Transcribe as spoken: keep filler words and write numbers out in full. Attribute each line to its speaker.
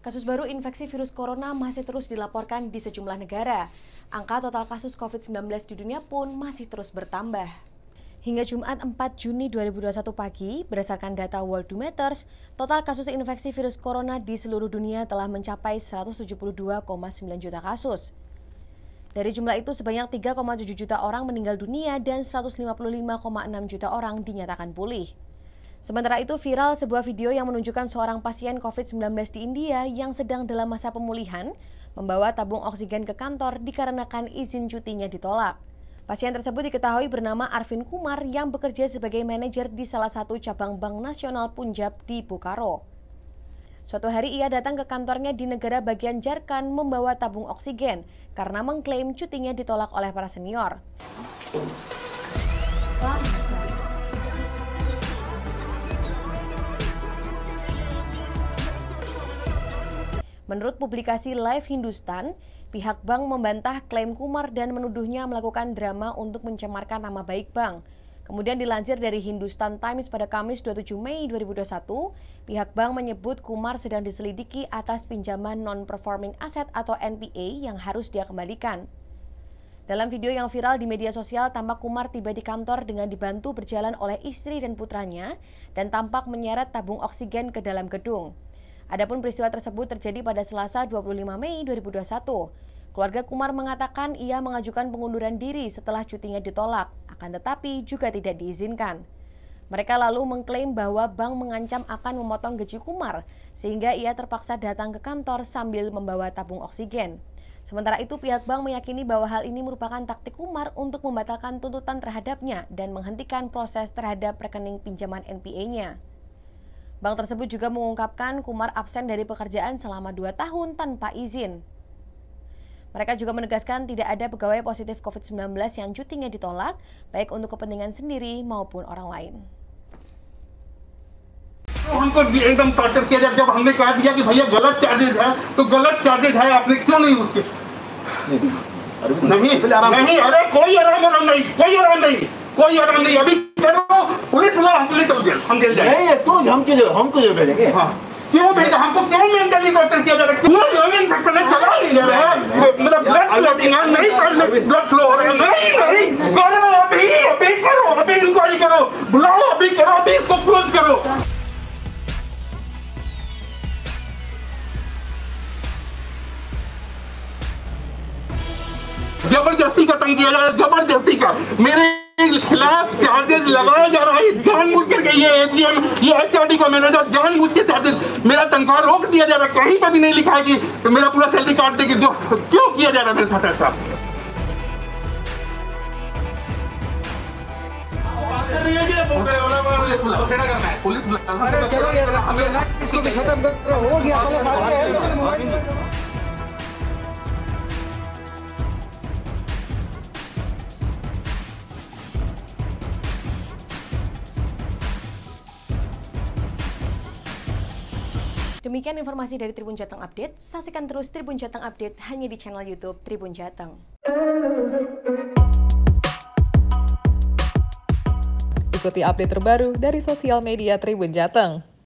Speaker 1: Kasus baru infeksi virus corona masih terus dilaporkan di sejumlah negara. Angka total kasus covid sembilan belas di dunia pun masih terus bertambah. Hingga Jumat empat Juni dua ribu dua puluh satu pagi, berdasarkan data Worldometers, total kasus infeksi virus corona di seluruh dunia telah mencapai seratus tujuh puluh dua koma sembilan juta kasus. Dari jumlah itu, sebanyak tiga koma tujuh juta orang meninggal dunia dan seratus lima puluh lima koma enam juta orang dinyatakan pulih. Sementara itu, viral sebuah video yang menunjukkan seorang pasien covid sembilan belas di India yang sedang dalam masa pemulihan membawa tabung oksigen ke kantor dikarenakan izin cutinya ditolak. Pasien tersebut diketahui bernama Arvind Kumar yang bekerja sebagai manajer di salah satu cabang Bank Nasional Punjab di Bokaro. Suatu hari ia datang ke kantornya di negara bagian Jharkhand membawa tabung oksigen karena mengklaim cutinya ditolak oleh para senior. Menurut publikasi Live Hindustan, pihak bank membantah klaim Kumar dan menuduhnya melakukan drama untuk mencemarkan nama baik bank. Kemudian dilansir dari Hindustan Times pada Kamis dua puluh tujuh Mei dua ribu dua puluh satu, pihak bank menyebut Kumar sedang diselidiki atas pinjaman non-performing asset atau N P A yang harus dia kembalikan. Dalam video yang viral di media sosial, tampak Kumar tiba di kantor dengan dibantu berjalan oleh istri dan putranya dan tampak menyeret tabung oksigen ke dalam gedung. Adapun peristiwa tersebut terjadi pada Selasa dua puluh lima Mei dua ribu dua puluh satu. Keluarga Kumar mengatakan ia mengajukan pengunduran diri setelah cutinya ditolak, akan tetapi juga tidak diizinkan. Mereka lalu mengklaim bahwa bank mengancam akan memotong gaji Kumar, sehingga ia terpaksa datang ke kantor sambil membawa tabung oksigen. Sementara itu, pihak bank meyakini bahwa hal ini merupakan taktik Kumar untuk membatalkan tuntutan terhadapnya dan menghentikan proses terhadap rekening pinjaman N P A-nya. Bank tersebut juga mengungkapkan Kumar absen dari pekerjaan selama dua tahun tanpa izin. Mereka juga menegaskan tidak ada pegawai positif covid sembilan belas yang cutinya ditolak, baik untuk kepentingan sendiri maupun orang lain.
Speaker 2: हमको एकदम टॉर्चर किया जब हमने कहा दिया कि भैया गलत चार्जेस है तो गलत चार्जेस है आपने क्यों नहीं उसके नहीं नहीं अरे कोई आराम आराम नहीं कोई आराम नहीं कोई आराम नहीं अभी करो पुलिस बुलाओ हम पुलिस जेल हम जेल जाएंगे
Speaker 3: नहीं तो हम क्यों हमको जेल भेजेंगे
Speaker 2: हाँ क्यों भेजा हमको क्यों मेंटली टॉर्चर किया जा रहा है पूरा ह्यूमन इन्फेक्शन है चला नहीं जा रहा है मतलब ब्लड क्लॉटिंग है नहीं ब्लड फ्लो हो रहा है नहीं नहीं करो अभी अभी करो अभी इंक्वायरी करो बुलाओ अभी करो अभी इसको क्लोज करो जबरदस्ती का तंग किया जा रहा है जबरदस्ती का मेरे खिलाफ चार्जेस लगाया जा रहा है जानबूझ करके ये एजीएम ये एचआरडी का मैनेजर जानबूझ के चार्जेस मेरा तनख्वाह रोक दिया जा रहा है कहीं पर भी नहीं लिखा है कि तो मेरा पूरा सैलरी काट देगी जो क्यों किया जा रहा है मेरे साथ ऐसा पुलिस इसको खत्म कर हो गया
Speaker 1: Demikian informasi dari Tribun Jateng Update. Saksikan terus Tribun Jateng Update hanya di channel YouTube Tribun Jateng.
Speaker 4: Ikuti update terbaru dari sosial media Tribun Jateng.